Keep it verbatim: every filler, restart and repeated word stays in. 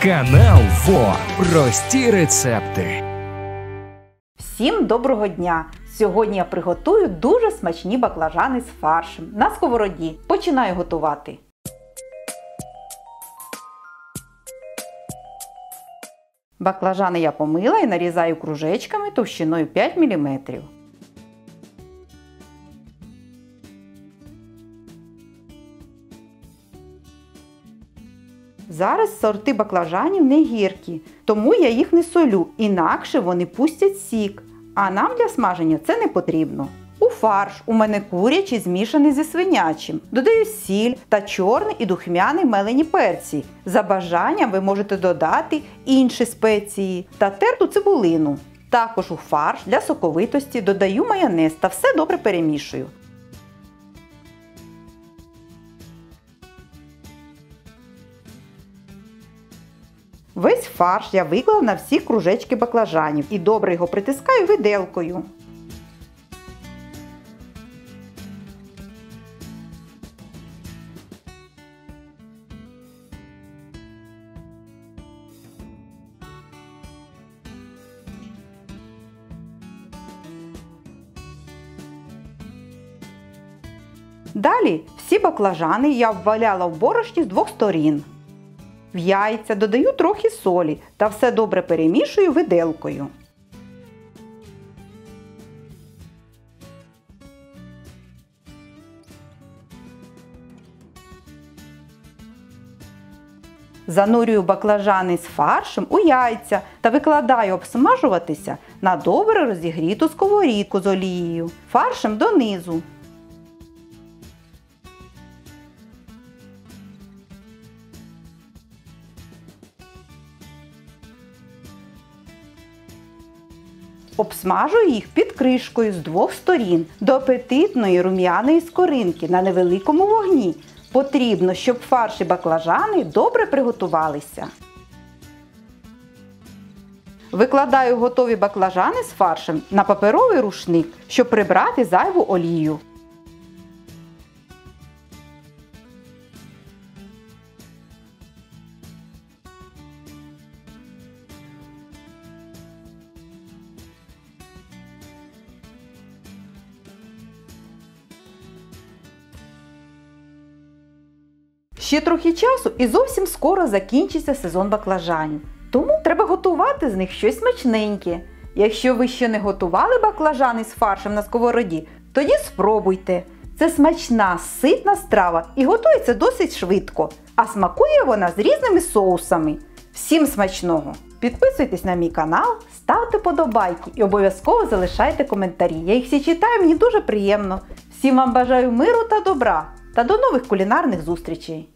Канал ВО. Прості рецепти. Всім доброго дня! Сьогодні я приготую дуже смачні баклажани з фаршем на сковороді. Починаю готувати. Баклажани я помила і нарізаю кружечками товщиною п'ять міліметрів. Зараз сорти баклажанів не гіркі, тому я їх не солю, інакше вони пустять сік, а нам для смаження це не потрібно. У фарш у мене курячий змішаний зі свинячим. Додаю сіль та чорний і духмяний мелені перці. За бажанням ви можете додати інші спеції та терту цибулину. Також у фарш для соковитості додаю майонез та все добре перемішую. Весь фарш я виклав на всі кружечки баклажанів і добре його притискаю виделкою. Далі всі баклажани я обваляла в борошні з двох сторін. В яйця додаю трохи солі та все добре перемішую виделкою. Занурюю баклажани з фаршем у яйця та викладаю обсмажуватися на добре розігріту сковорідку з олією, фаршем донизу. Обсмажую їх під кришкою з двох сторін до апетитної рум'яної скоринки на невеликому вогні. Потрібно, щоб фарш і баклажани добре приготувалися. Викладаю готові баклажани з фаршем на паперовий рушник, щоб прибрати зайву олію. Ще трохи часу і зовсім скоро закінчиться сезон баклажанів. Тому треба готувати з них щось смачненьке. Якщо ви ще не готували баклажани з фаршем на сковороді, тоді спробуйте. Це смачна, ситна страва і готується досить швидко. А смакує вона з різними соусами. Всім смачного! Підписуйтесь на мій канал, ставте подобайки і обов'язково залишайте коментарі. Я їх всі читаю, мені дуже приємно. Всім вам бажаю миру та добра. Та до нових кулінарних зустрічей!